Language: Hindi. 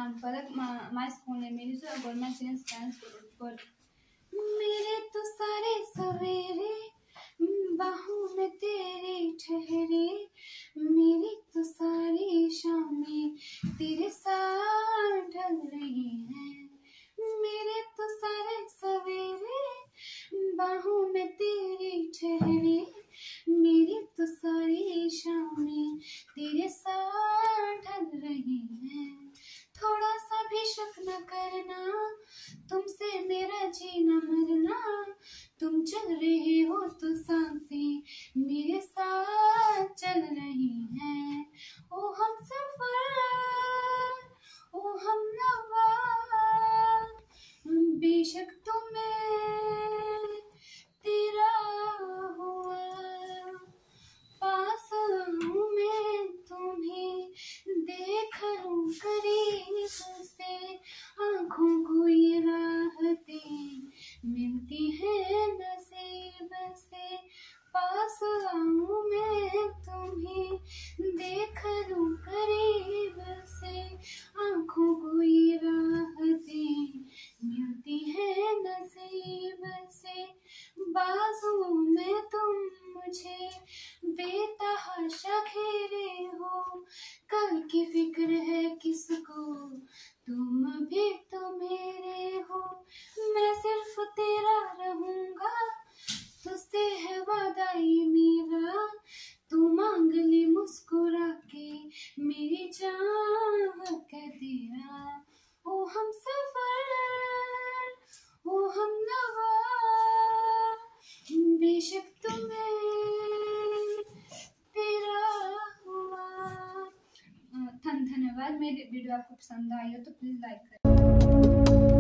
नाम Falak my school name is government senior secondary school. मेरे तो सारे सवेरे बाहों में तेरे ठहरे, मेरी तो सारी शामें तेरे साथ ढल रही हैं। मेरे तो सारे सवेरे बाहों में तेरे ठहरे, मेरी तो सारी शामें तेरे साथ ढल रही हैं। थोड़ा सा भी शक न करना, तुमसे मेरा जीना मरना, तुम चल रहे हो तो सांसें मेरे साथ चल रही हैं। ओ हम सफर, ओ हम नवा, बेशक तुम्हें तेरा हुआ, पास हूँ मैं तुम्हें देख लूं करीब से, आँखों को ये राहतें मिलती है नसीब से। पास आऊं मैं तुम्हें देख लूं करीब से, आँखों को ये राहतें मिलती है नसीब से। बाजू में तुम मुझे बेतहाशा घेरे हो, कल की फिक्र है किसको, तुम भी तो मेरे हो। मैं सिर्फ तेरा रहूंगा, तुझसे है वादा ये मेरा, तू मांग ले मुस्कुरा के मेरी चाह का तेरा। ओ हम सफर, ओ हम नवा, बेशक तुम्हें तेरा हुआ। धन्यवाद। मेरी वीडियो आपको पसंद आई हो तो प्लीज लाइक करें।